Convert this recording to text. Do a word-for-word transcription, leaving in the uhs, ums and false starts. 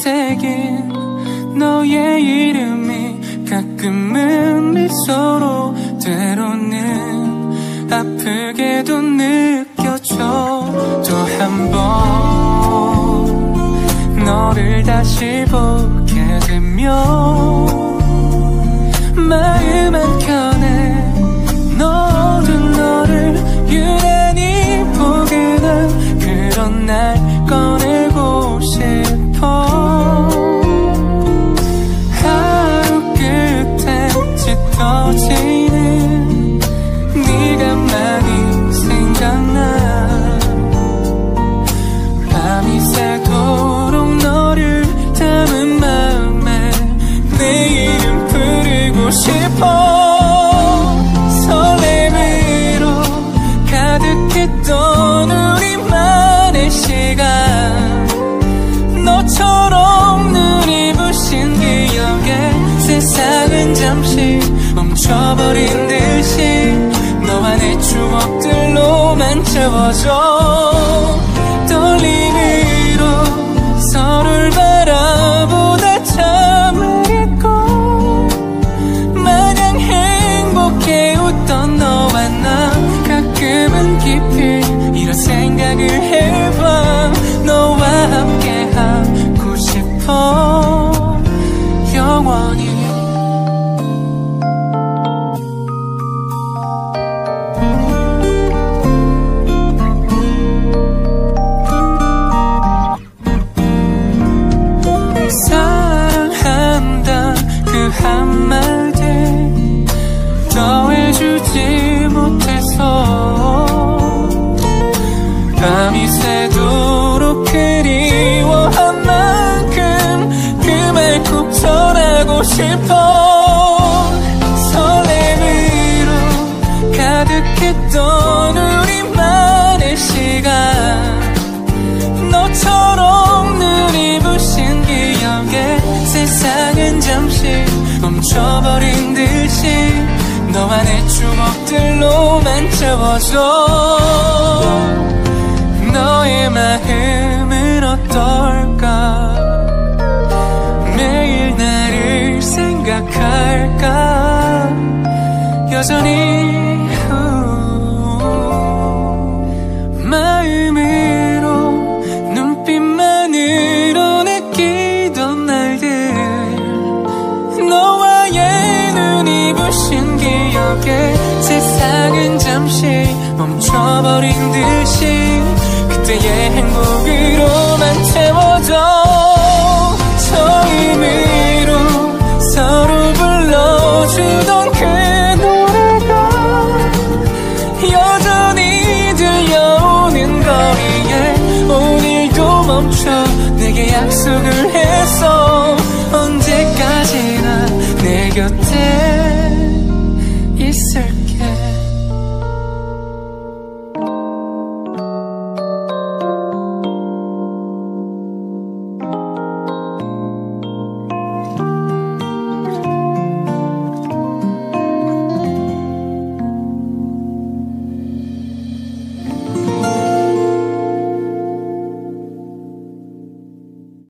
새긴 너의 이름이 가끔은 미소로 때로는 아프게도 느껴져. 또 한 번 너를 다시 보게 되면 마음 한켠에 너도 너를 유난히 보게 된 그런 날 꺼내고 싶어. 하루 끝에 짙어지는 네가 많이 생각나. 밤이 새도록 너를 담은 마음에 내 이름 부르고 싶어. 설렘으로 가득했던 우리만의 시간, 너처럼 눈이 부신 기억에 세상은 잠시 멈춰버린 듯이 너와 내 추억들로만 채워져. 떨림으로 서로를 바라보다 잠을 잊고 마냥 행복해 웃던 너와 나 가끔은 깊이 이런 생각을 해봐. 너와 함께 하고 싶어 영원히. 사랑한다 그 한마디 더해주지 못해서 밤이 새도록 그리워한 만큼 그 말 꼭 전하고 싶어. 설렘으로 가득했던 우리만의 시간, 너처럼 눈이 부신 기억에 세상은 잠시 멈춰버린 듯이 너와 내 추억들로만 채워져. 너의 마음은 어떨까? 매일 나를 생각할까? 여전히 마음으로 눈빛만으로 느끼던 날들, 너와의 눈이 부신 기억에 세상은 잠시 멈춰버린 듯이 그때의 행복으로만 채워져. 처음으로 서로 불러주던 그 노래가 여전히 들려오는 거리에 오늘도 멈춰 내게 약속을 했어. 언제까지나 내 곁에